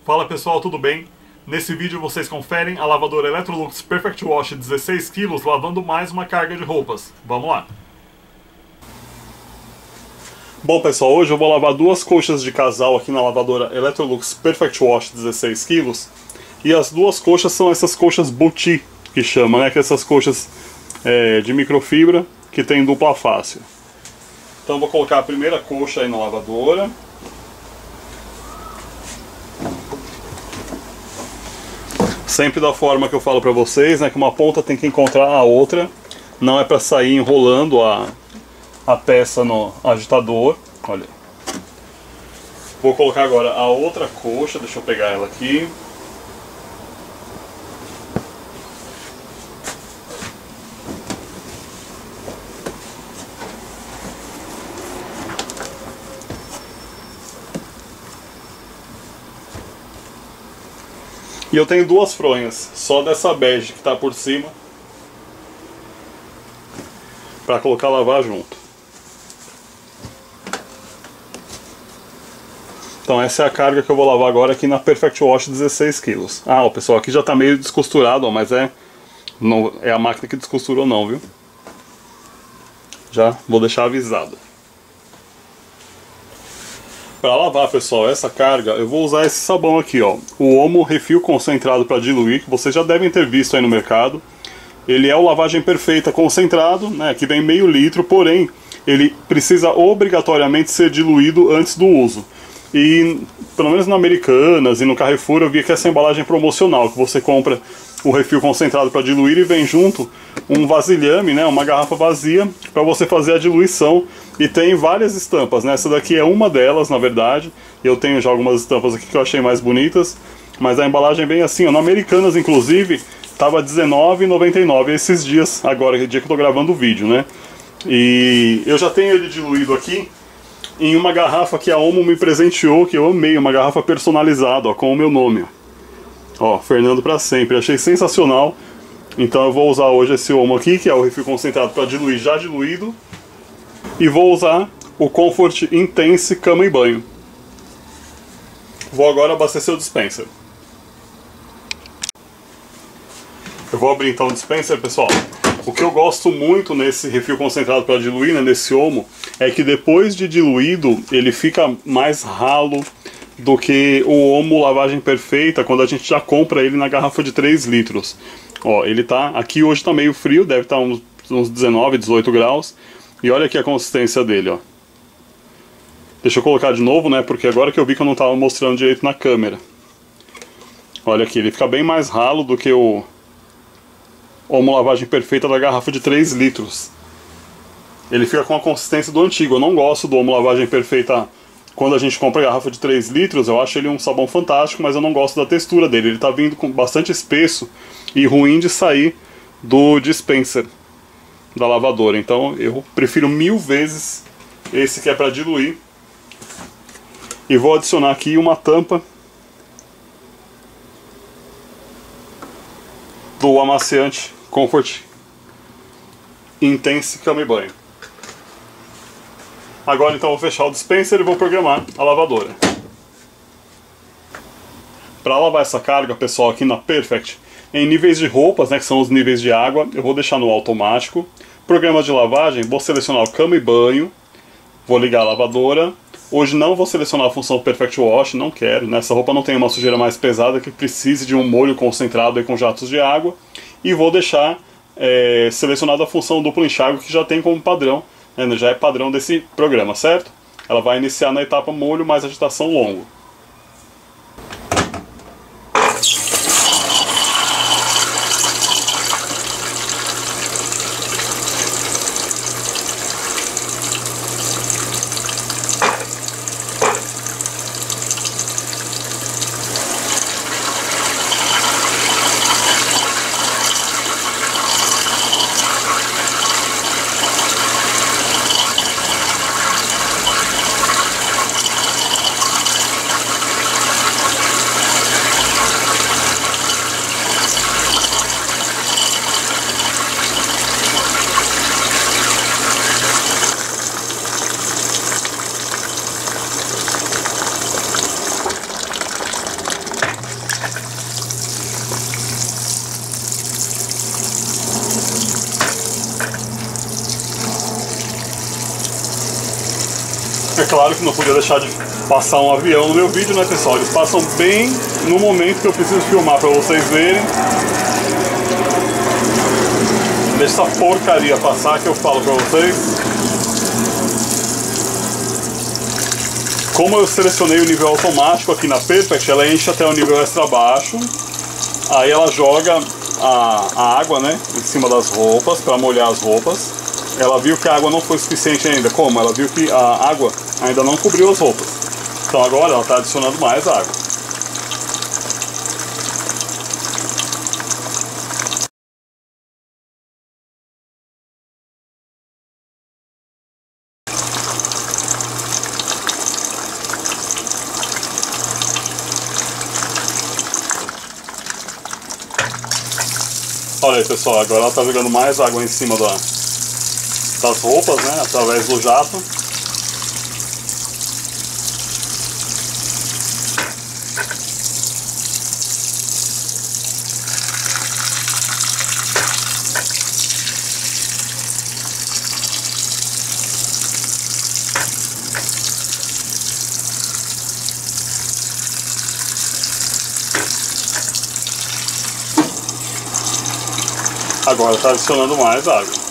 Fala pessoal, tudo bem? Nesse vídeo vocês conferem a lavadora Electrolux Perfect Wash 16 kg lavando mais uma carga de roupas. Vamos lá! Bom pessoal, hoje eu vou lavar duas coxas de casal aqui na lavadora Electrolux Perfect Wash 16 kg. E as duas coxas são essas coxas boutique que chama, né? Que essas coxas de microfibra que tem dupla face. Então vou colocar a primeira coxa aí na lavadora. Sempre da forma que eu falo pra vocês, né? Que uma ponta tem que encontrar a outra. Não é pra sair enrolando a peça no agitador. Olha. Vou colocar agora a outra coxa, deixa eu pegar ela aqui. E eu tenho duas fronhas, só dessa bege que está por cima, para colocar lavar junto. Então essa é a carga que eu vou lavar agora aqui na Perfect Wash 16 kg. Ah, o pessoal aqui já está meio descosturado, ó, mas não é a máquina que descosturou não, viu? Já vou deixar avisado. Para lavar, pessoal, essa carga, eu vou usar esse sabão aqui, ó, o Omo Refil Concentrado para diluir, que vocês já devem ter visto aí no mercado. Ele é o lavagem perfeita concentrado, né, que vem meio litro, porém, ele precisa obrigatoriamente ser diluído antes do uso. E, pelo menos na Americanas e no Carrefour, eu vi que essa embalagem promocional, que você compra o refil concentrado para diluir e vem junto um vasilhame, né, uma garrafa vazia para você fazer a diluição, e tem várias estampas, né? Essa daqui é uma delas, na verdade. Eu tenho já algumas estampas aqui que eu achei mais bonitas, mas a embalagem é bem assim, ó. Na Americanas, inclusive, tava R$19,99 esses dias, agora, que dia que eu tô gravando o vídeo, né? E eu já tenho ele diluído aqui em uma garrafa que a Omo me presenteou, que eu amei, uma garrafa personalizada, ó, com o meu nome. Ó, Fernando pra sempre, achei sensacional. Então eu vou usar hoje esse Omo aqui, que é o refil concentrado para diluir já diluído. E vou usar o Comfort Intense Cama e Banho. Vou agora abastecer o dispenser. Eu vou abrir então o dispenser, pessoal. O que eu gosto muito nesse refil concentrado para diluir, né, nesse Omo, é que depois de diluído ele fica mais ralo do que o Omo Lavagem Perfeita, quando a gente já compra ele na garrafa de 3 litros. Ó, ele tá, aqui hoje tá meio frio, deve estar uns 19, 18 graus. E olha aqui a consistência dele, ó. Deixa eu colocar de novo, né, porque agora que eu vi que eu não estava mostrando direito na câmera. Olha aqui, ele fica bem mais ralo do que o Omo Lavagem Perfeita da garrafa de 3 litros. Ele fica com a consistência do antigo. Eu não gosto do Omo Lavagem Perfeita quando a gente compra a garrafa de 3 litros. Eu acho ele um sabão fantástico, mas eu não gosto da textura dele. Ele tá vindo com bastante espesso e ruim de sair do dispenser da lavadora. Então eu prefiro 1000 vezes esse que é para diluir. E vou adicionar aqui uma tampa do amaciante Comfort Intense Cama e Banho. Agora então vou fechar o dispenser e vou programar a lavadora. Para lavar essa carga, pessoal, aqui na Perfect, em níveis de roupas, né, que são os níveis de água, eu vou deixar no automático. Programa de lavagem, vou selecionar o Cama e Banho, vou ligar a lavadora. Hoje não vou selecionar a função Perfect Wash, não quero, né? Essa roupa não tem uma sujeira mais pesada que precise de um molho concentrado aí com jatos de água. E vou deixar selecionada a função duplo enxágue, que já tem como padrão, né? Já é padrão desse programa, certo? Ela vai iniciar na etapa molho mais agitação longo. É claro que não podia deixar de passar um avião no meu vídeo, né, pessoal? Eles passam bem no momento que eu preciso filmar para vocês verem. Deixa essa porcaria passar que eu falo para vocês. Como eu selecionei o nível automático aqui na Perfect, ela enche até o nível extra baixo. Aí ela joga a água, né, em cima das roupas para molhar as roupas. Ela viu que a água não foi suficiente ainda. Como? Ela viu que a água ainda não cobriu as roupas. Então agora ela está adicionando mais água. Olha aí, pessoal, agora ela está jogando mais água em cima das roupas, né, através do jato. Agora está adicionando mais água.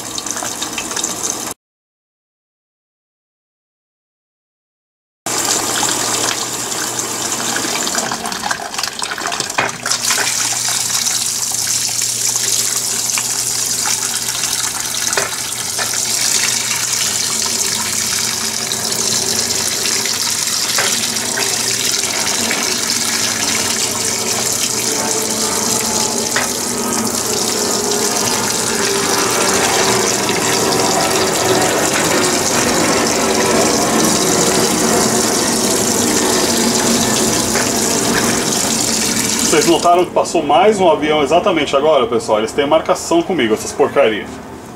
Vocês notaram que passou mais um avião exatamente agora, pessoal? Eles têm marcação comigo, essas porcarias.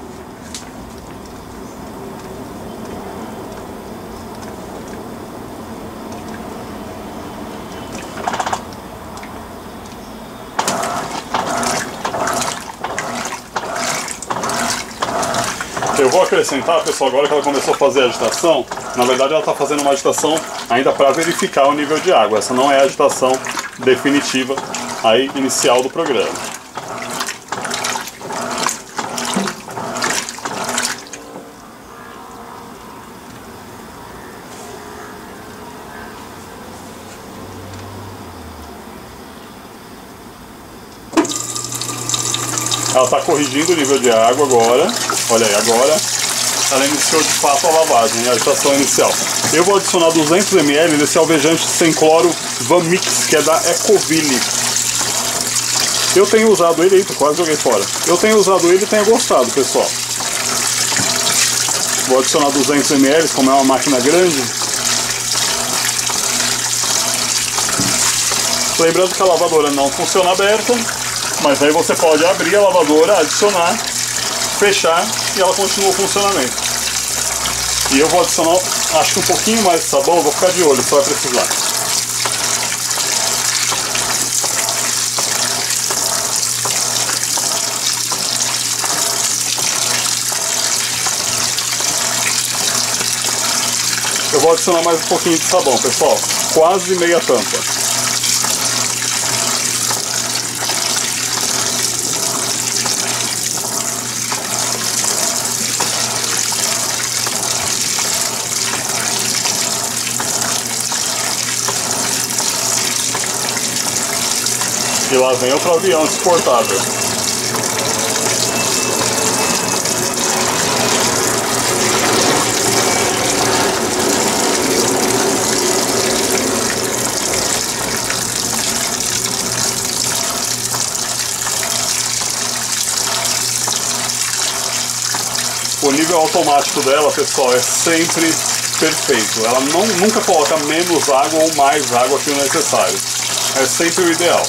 Eu vou acrescentar, pessoal, agora que ela começou a fazer a agitação, na verdade ela está fazendo uma agitação ainda para verificar o nível de água. Essa não é a agitação definitiva aí inicial do programa. Ela está corrigindo o nível de água agora. Olha aí, agora ela iniciou de fato a lavagem, a agitação inicial. Eu vou adicionar 200 ml desse alvejante sem cloro Vamix, que é da Ecoville. Eu tenho usado ele, eita, quase joguei fora. Eu tenho usado ele e tenho gostado, pessoal. Vou adicionar 200 ml, como é uma máquina grande. Lembrando que a lavadora não funciona aberta, mas aí você pode abrir a lavadora, adicionar, fechar e ela continua o funcionamento. E eu vou adicionar, acho que um pouquinho mais de sabão, vou ficar de olho, só vai precisar. Eu vou adicionar mais um pouquinho de sabão, pessoal, quase meia tampa. E lá vem outro avião exportável. O nível automático dela, pessoal, é sempre perfeito. Ela nunca coloca menos água ou mais água que o necessário. É sempre o ideal.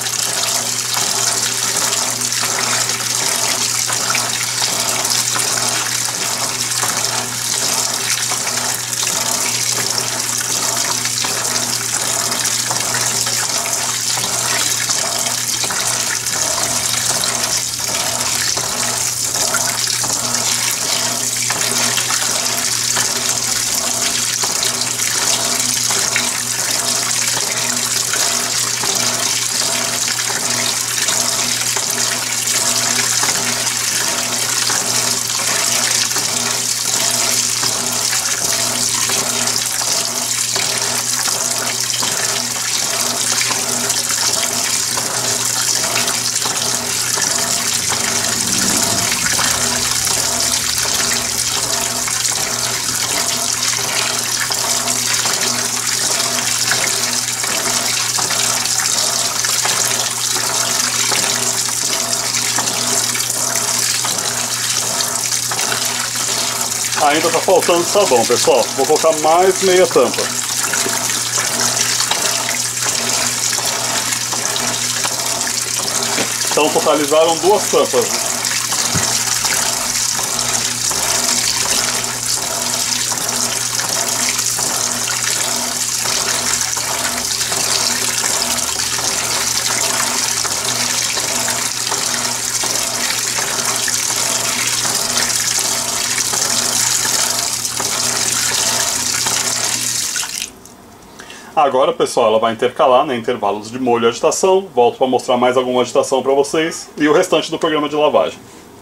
Ainda tá faltando sabão, pessoal. Vou colocar mais meia tampa. Então totalizaram 2 tampas, né? Agora, pessoal, ela vai intercalar, né, intervalos de molho e agitação. Volto para mostrar mais alguma agitação para vocês e o restante do programa de lavagem.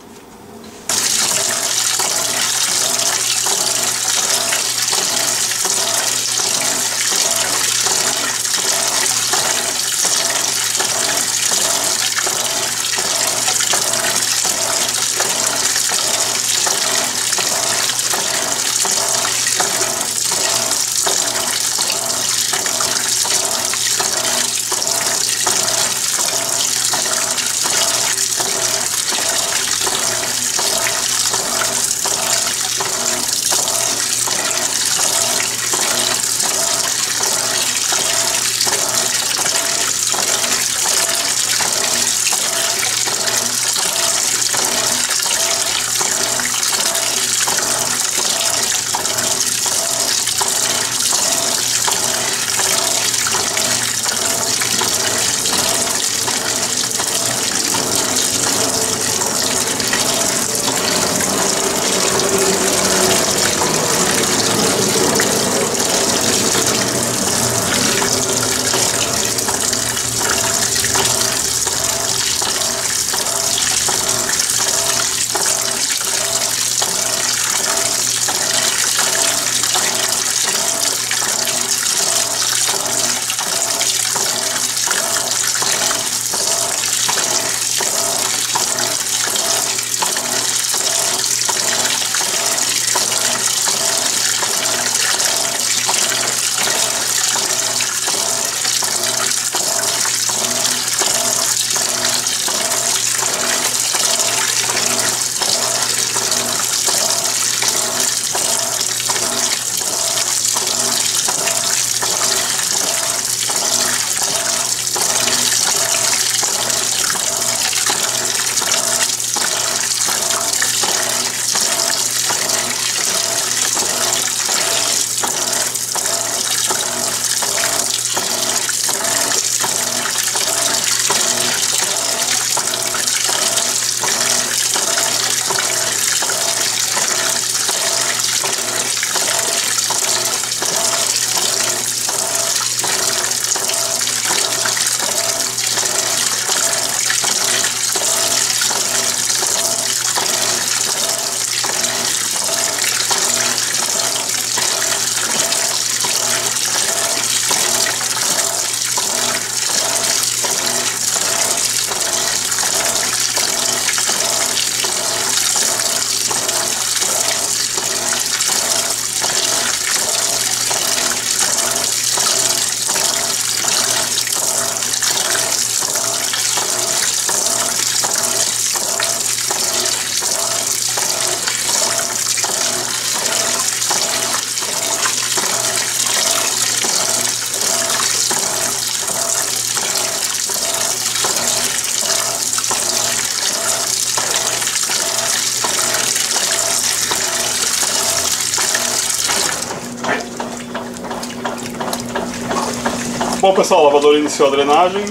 Bom, pessoal, o lavador iniciou a drenagem.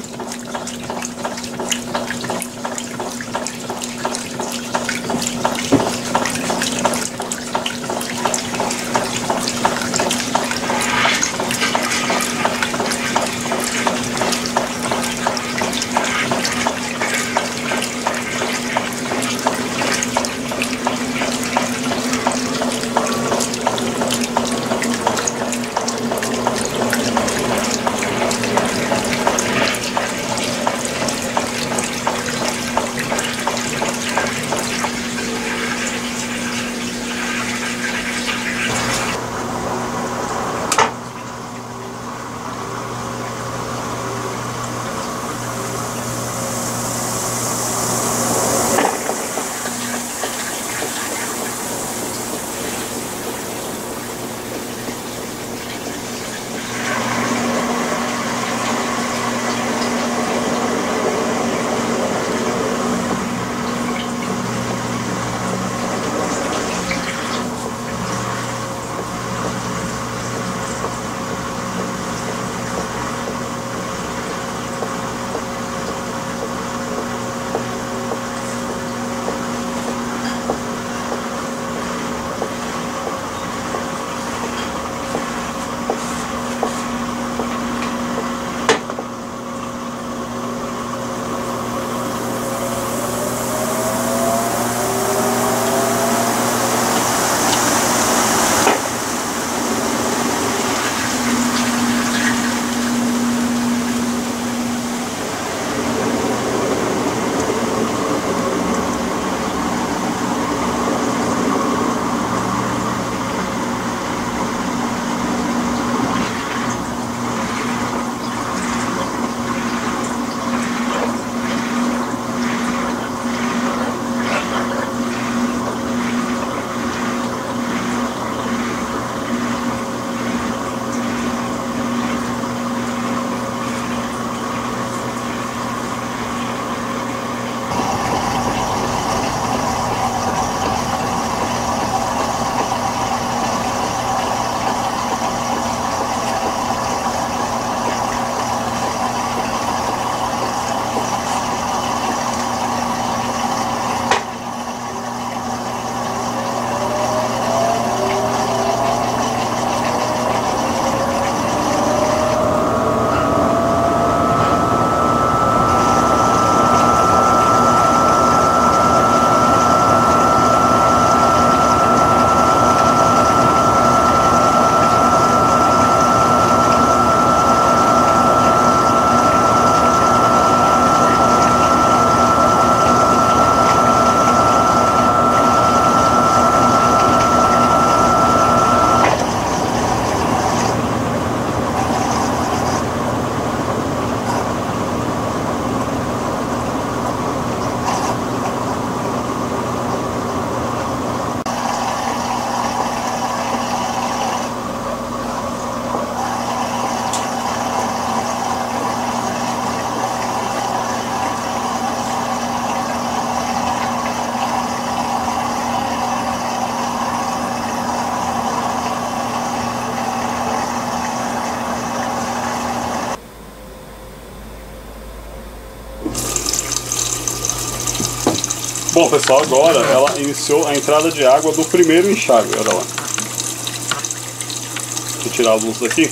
Bom, pessoal, agora ela iniciou a entrada de água do primeiro enxágue, olha lá. Deixa eu tirar a luz daqui.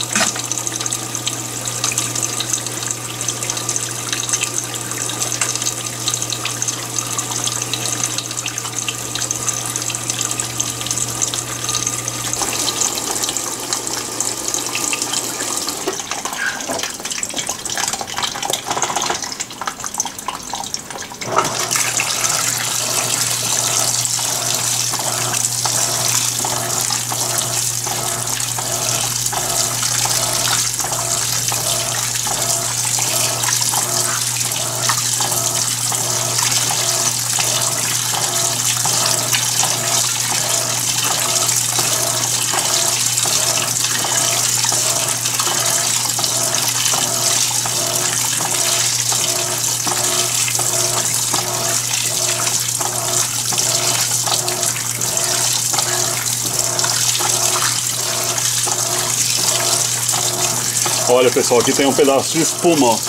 Olha, pessoal, aqui tem um pedaço de espuma, ó,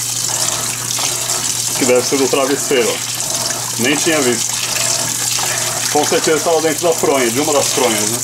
que deve ser do travesseiro, ó. Nem tinha visto. Com certeza estava dentro da fronha, de uma das fronhas, né?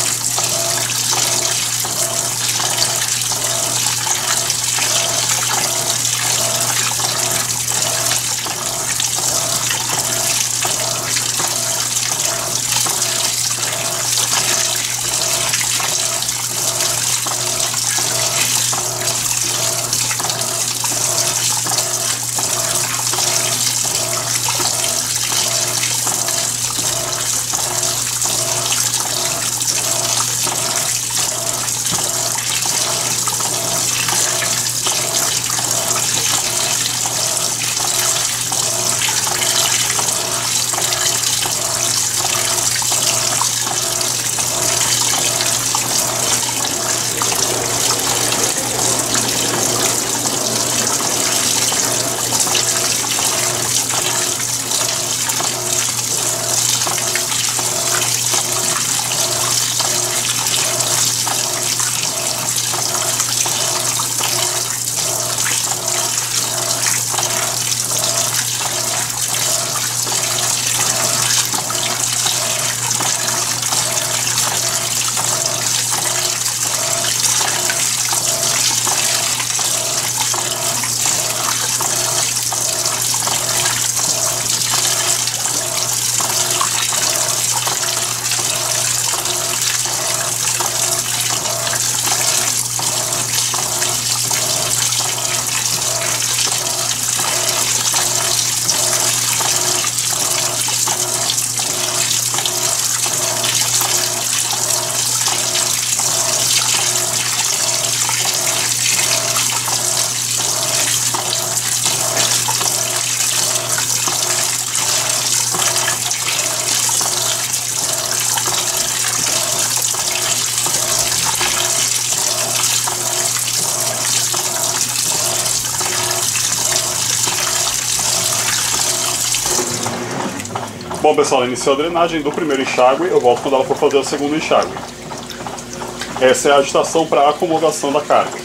Bom, pessoal, iniciou a drenagem do primeiro enxágue, eu volto quando ela for fazer o segundo enxágue. Essa é a agitação para a acomodação da carga.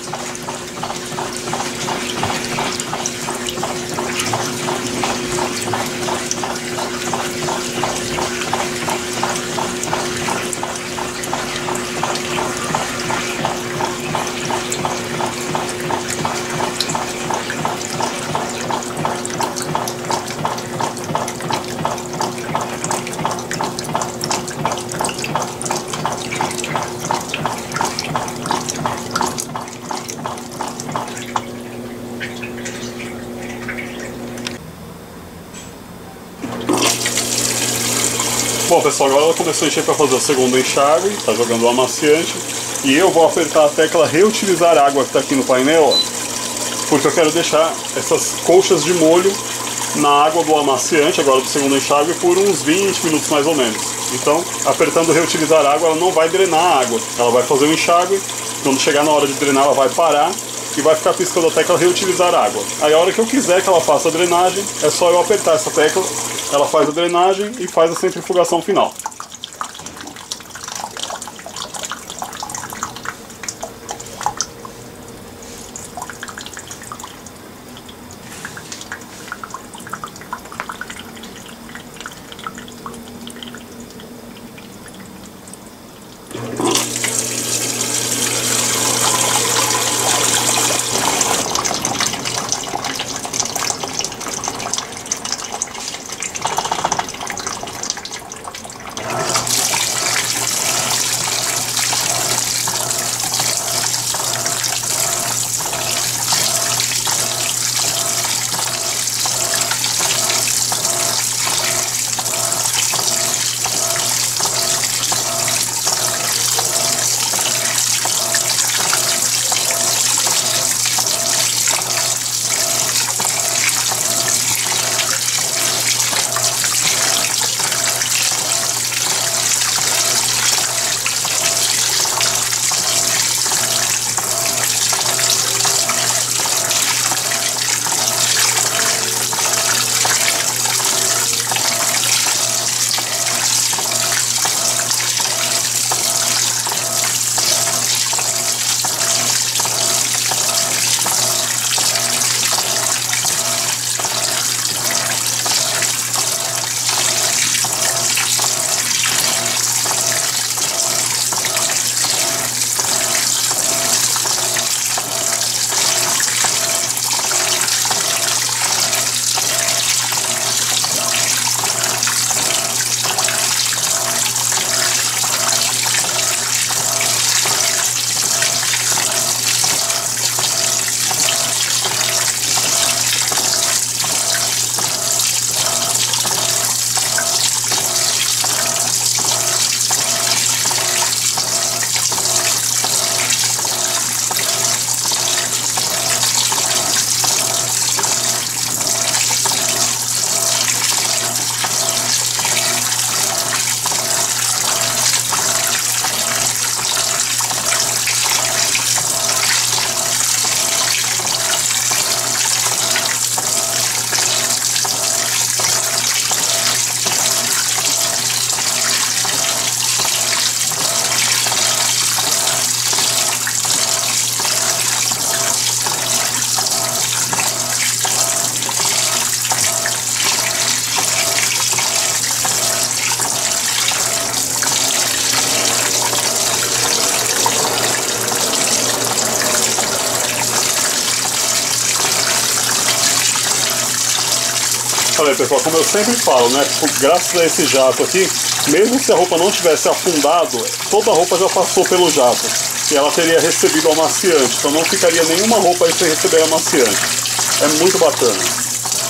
Bom, pessoal, agora ela começou a encher para fazer o segundo enxágue, está jogando o amaciante, e eu vou apertar a tecla reutilizar água que está aqui no painel, ó, porque eu quero deixar essas colchas de molho na água do amaciante, agora do segundo enxágue, por uns 20 minutos mais ou menos. Então, apertando reutilizar água, ela não vai drenar a água, ela vai fazer o enxágue, quando chegar na hora de drenar ela vai parar e vai ficar piscando a tecla reutilizar água. Aí a hora que eu quiser que ela faça a drenagem, é só eu apertar essa tecla, ela faz a drenagem e faz a centrifugação final. falei, pessoal, como eu sempre falo, né? Graças a esse jato aqui, mesmo se a roupa não tivesse afundado, toda a roupa já passou pelo jato. E ela teria recebido o amaciante, então não ficaria nenhuma roupa aí sem receber amaciante. É muito bacana.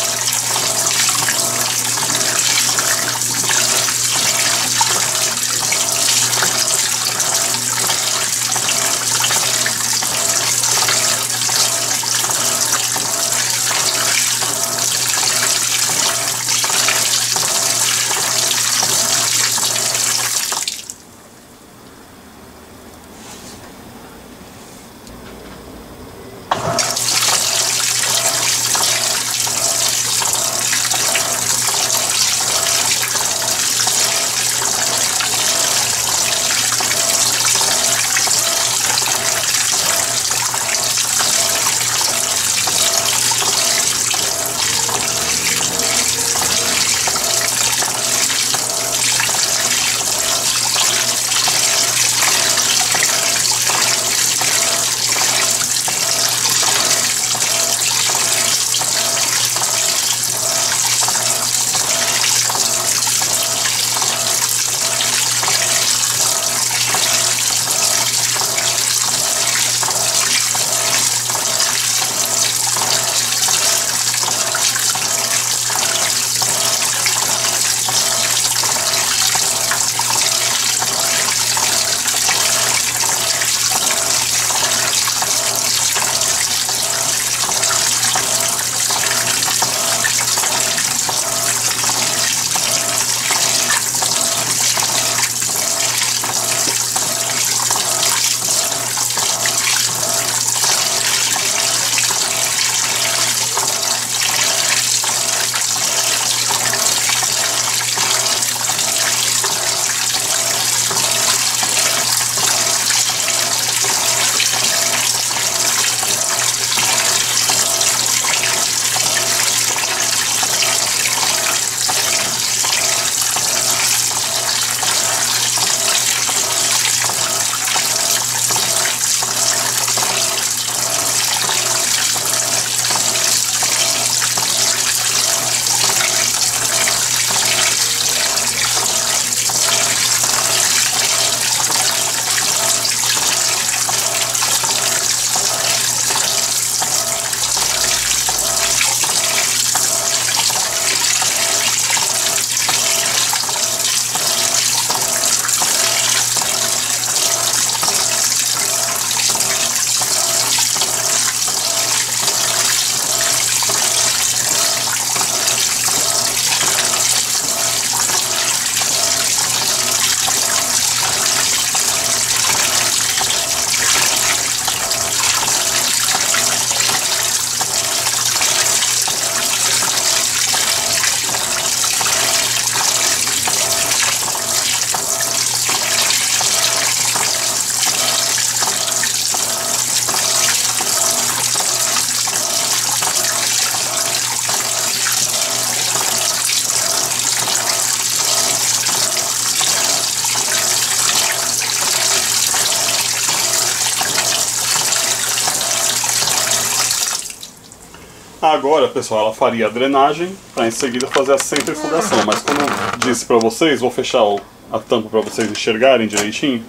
Agora, pessoal, ela faria a drenagem para em seguida fazer a centrifugação. Mas como eu disse para vocês, vou fechar a tampa para vocês enxergarem direitinho.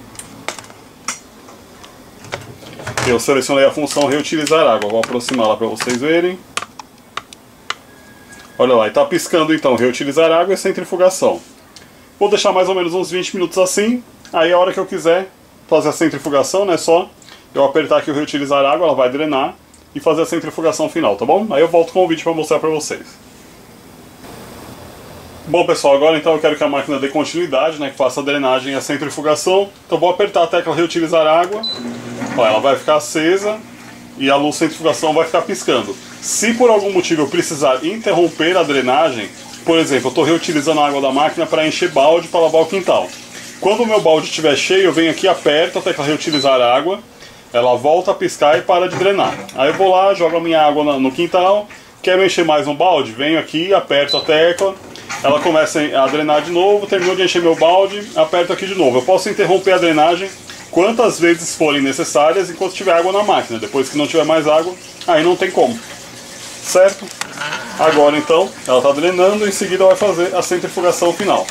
Eu selecionei a função reutilizar água. Vou aproximar lá para vocês verem. Olha lá, e está piscando então reutilizar água e centrifugação. Vou deixar mais ou menos uns 20 minutos assim. Aí a hora que eu quiser fazer a centrifugação, né, só eu apertar aqui o reutilizar água, ela vai drenar e fazer a centrifugação final, tá bom? Aí eu volto com o vídeo para mostrar para vocês. Bom, pessoal, agora então eu quero que a máquina dê continuidade, né, que faça a drenagem e a centrifugação. Então vou apertar a tecla reutilizar água. Ó, ela vai ficar acesa e a luz centrifugação vai ficar piscando. Se por algum motivo eu precisar interromper a drenagem, por exemplo, eu estou reutilizando a água da máquina para encher balde para lavar o quintal. Quando o meu balde estiver cheio, eu venho aqui, aperto a tecla reutilizar água, ela volta a piscar e para de drenar. Aí eu vou lá, jogo a minha água no quintal, quero encher mais um balde, venho aqui, aperto a tecla, ela começa a drenar de novo, terminou de encher meu balde, aperto aqui de novo. Eu posso interromper a drenagem quantas vezes forem necessárias enquanto tiver água na máquina. Depois que não tiver mais água, aí não tem como. Certo? Agora então, ela está drenando, em seguida vai fazer a centrifugação final.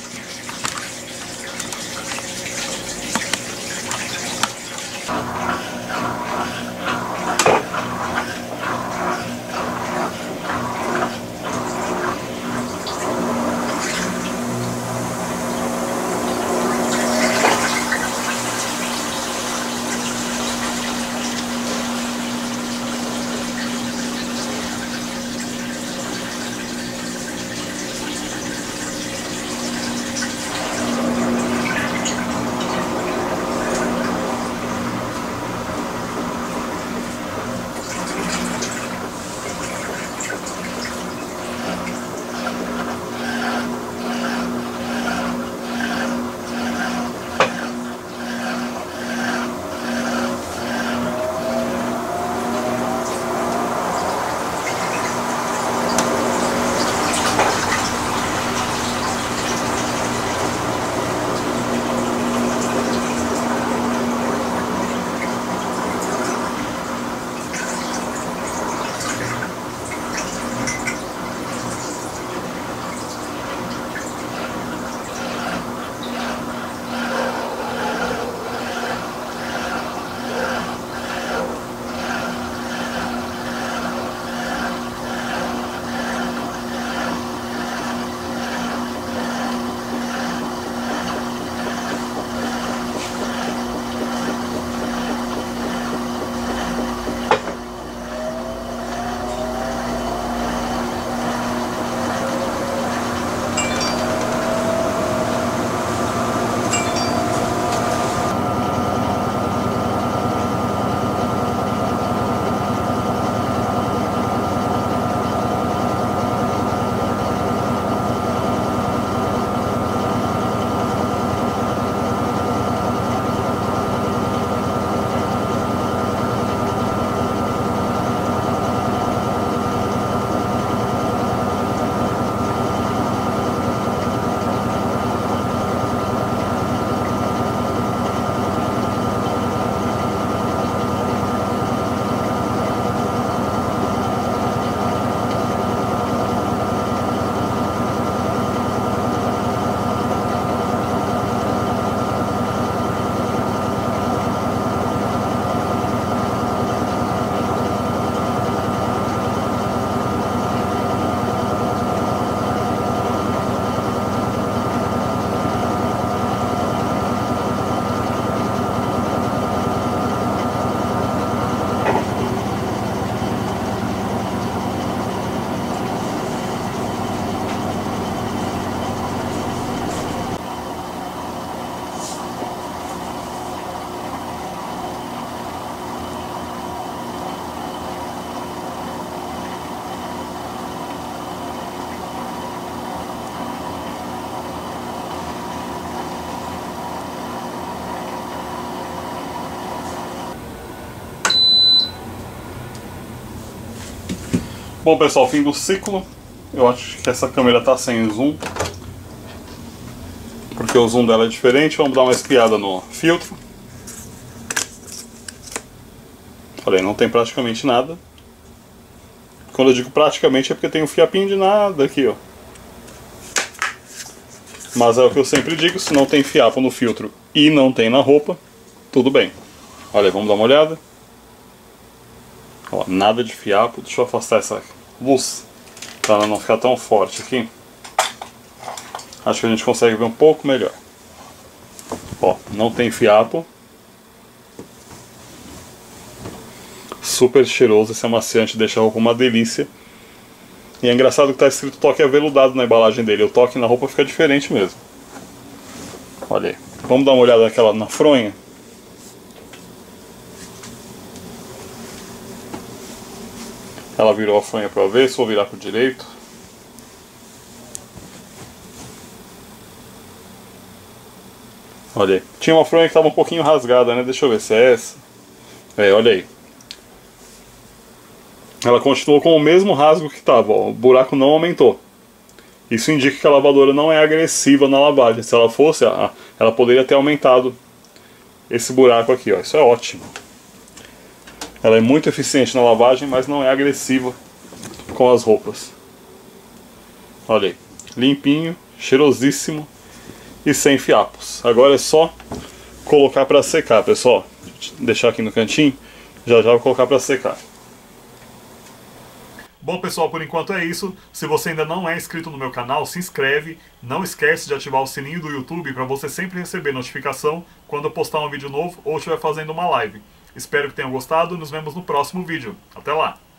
Bom pessoal, fim do ciclo. Eu acho que essa câmera está sem zoom, porque o zoom dela é diferente. Vamos dar uma espiada no filtro. Olha, não tem praticamente nada. Quando eu digo praticamente é porque tem um fiapinho de nada aqui, ó. Mas é o que eu sempre digo, se não tem fiapo no filtro e não tem na roupa, tudo bem. Olha, vamos dar uma olhada. Ó, nada de fiapo. Deixa eu afastar essa luz para ela não ficar tão forte aqui. Acho que a gente consegue ver um pouco melhor. Ó, não tem fiapo. Super cheiroso, esse amaciante deixa a roupa uma delícia. E é engraçado que está escrito toque aveludado na embalagem dele. O toque na roupa fica diferente mesmo. Olha aí. Vamos dar uma olhada naquela na fronha. Ela virou a fronha para ver, se vou virar para o direito. Olha aí. Tinha uma fronha que estava um pouquinho rasgada, né? Deixa eu ver se é essa. É, olha aí. Ela continuou com o mesmo rasgo que estava, o buraco não aumentou. Isso indica que a lavadora não é agressiva na lavagem. Se ela fosse, ela poderia ter aumentado esse buraco aqui, ó. Isso é ótimo. Ela é muito eficiente na lavagem, mas não é agressiva com as roupas. Olha aí, limpinho, cheirosíssimo e sem fiapos. Agora é só colocar para secar, pessoal. Vou deixar aqui no cantinho, já vou colocar para secar. Bom, pessoal, por enquanto é isso. Se você ainda não é inscrito no meu canal, se inscreve. Não esquece de ativar o sininho do YouTube para você sempre receber notificação quando eu postar um vídeo novo ou estiver fazendo uma live. Espero que tenham gostado. Nos vemos no próximo vídeo. Até lá!